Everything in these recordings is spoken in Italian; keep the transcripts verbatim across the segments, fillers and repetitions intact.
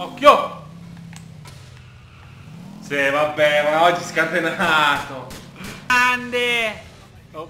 Occhio! Sì, vabbè, ma oggi scatenato. Grande! Oh.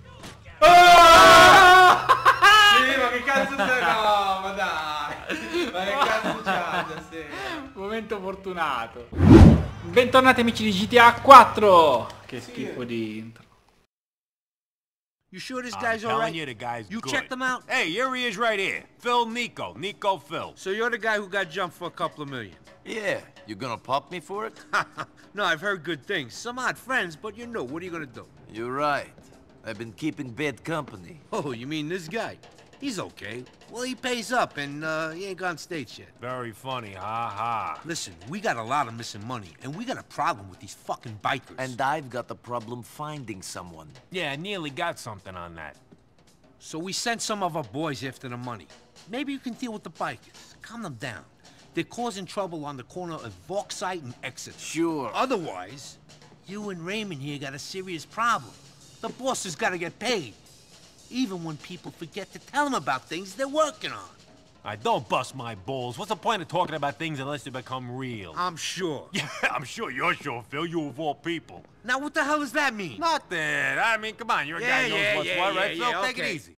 Oh! Sì, ma che cazzo sei? No, ma dai! Ma che cazzo c'ha stasera? Momento fortunato. Bentornati amici di G T A quattro. Che Sì. schifo di intro. You sure this I'm guy's telling alright? you, the guy's You good. checked him out? Hey, here he is right here. Phil Nico. Nico Phil. So you're the guy who got jumped for a couple of million? Yeah, you gonna pop me for it? No, I've heard good things. Some odd friends, but you know, what are you gonna do? You're right. I've been keeping bad company. Oh, you mean this guy? He's okay. Well, he pays up, and uh, he ain't gone states yet. Very funny, ha ha. Listen, we got a lot of missing money, and we got a problem with these fucking bikers. And I've got the problem finding someone. Yeah, nearly got something on that. So we sent some of our boys after the money. Maybe you can deal with the bikers. Calm them down. They're causing trouble on the corner of Vauxhall and Exeter. Sure. Otherwise, you and Raymond here got a serious problem. The boss has got to get paid. Even when people forget to tell him about things they're working on. I don't bust my balls. What's the point of talking about things unless they become real? I'm sure. Yeah, I'm sure you're sure, Phil. You of all people. Now what the hell does that mean? Nothing. I mean, come on. You're a Yeah, guy who knows yeah, what's yeah, what, yeah, right, Phil? yeah, Take okay. it easy.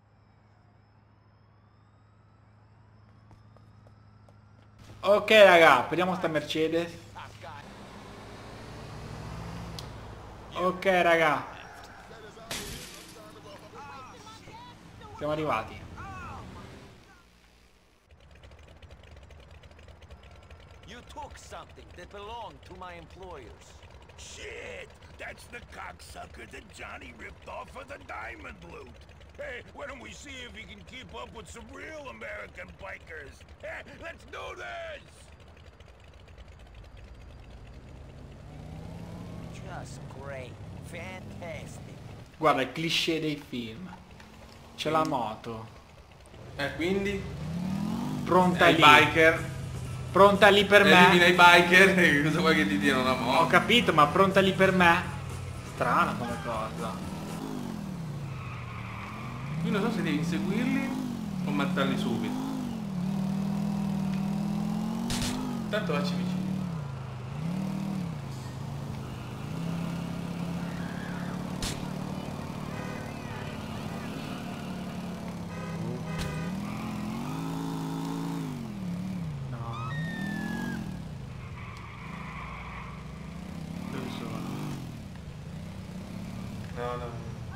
Ok raga, prendiamo sta Mercedes. Ok raga. Siamo arrivati. You took something that belonged to my employers. Shit! That's the cocksucker that Johnny ripped off for the diamond loot! Hey, why don't we see if he can keep up with some real American bikers? Hey, let's do this! Just great. Fantastic. Guarda il cliché dei film. C'è la moto. Eh, quindi? Pronta I lì. biker. Pronta lì per Elimina me. i biker. E cosa vuoi che ti diano una Ho moto? capito, ma pronta lì per me. Strana come cosa. Io non so se devi inseguirli o matarli subito. Tanto facci vicino. No. Dove sono? No, no.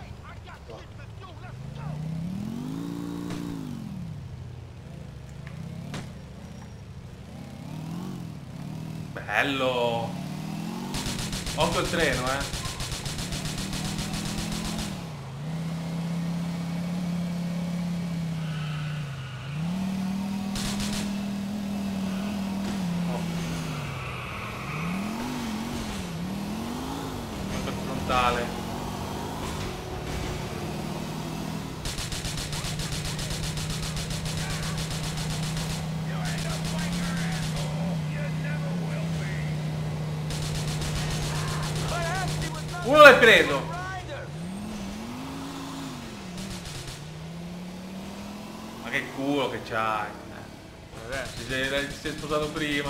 Bello! Occhio il treno, eh! Oh. Occhio il frontale. Uno l'hai preso! Ma che culo che c'hai! Eh, ti sei, ti sei sposato prima!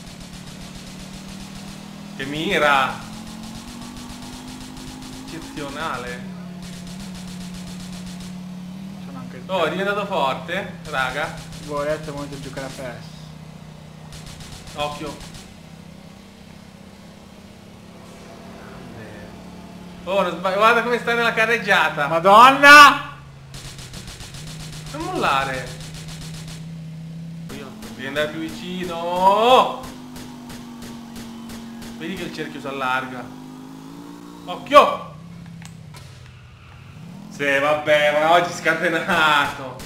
Che mira! Eccezionale! Sono anche il Oh, è diventato forte, raga! Voi adesso è il momento di giocare a P E S. Occhio! Oh, non sbaglio, guarda come sta nella carreggiata! Madonna! Non mollare! Io devi andare più vicino! Vedi che il cerchio si allarga. Occhio! Sì, vabbè, ma oggi scatenato!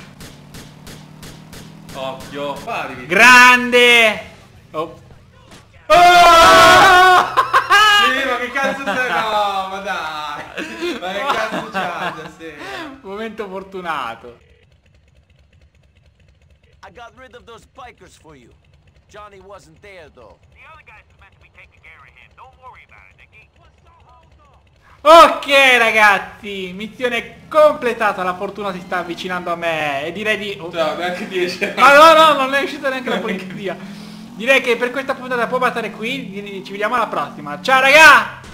Occhio! Pari. Grande! Oh. Oh! Sì, ma che cazzo sei? No, ma dai! Ma che cazzo c'ha stasera? Momento fortunato. I got rid of those bikers for you. Johnny wasn't there, though. The other guys is meant to be taking care of him. Don't worry about it, Nicky. What's the hold up? Ok ragazzi, missione completata, la fortuna si sta avvicinando a me e direi di... oh. Ciao, neanche dieci. Ma no, no, non è uscita neanche la polizia. Direi che per questa puntata può bastare qui, ci vediamo alla prossima. Ciao raga!